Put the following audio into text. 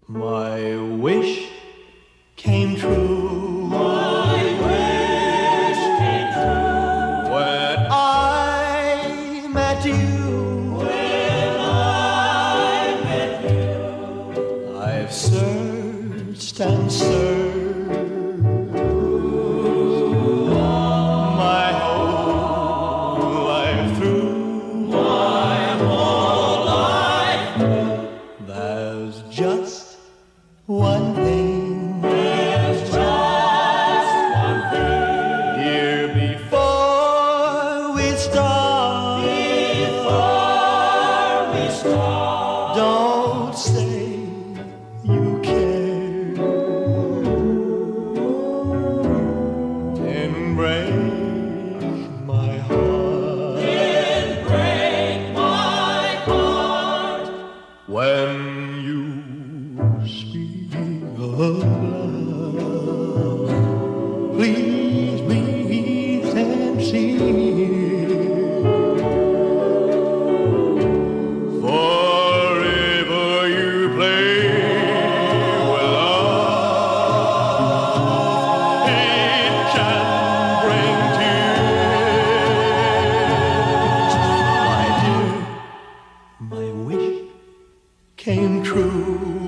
My wish came true. My wish came true. When I met you. When I met you. I've searched and searched my whole life through. My whole life through. There's just one thing, There's just one thing. dear, before we start. Before we start. Don't say you care, and break my heart. Then break my heart. When you speak of love, please be sincere. Forever you play with love, it can bring tears. My dear, my wish came true.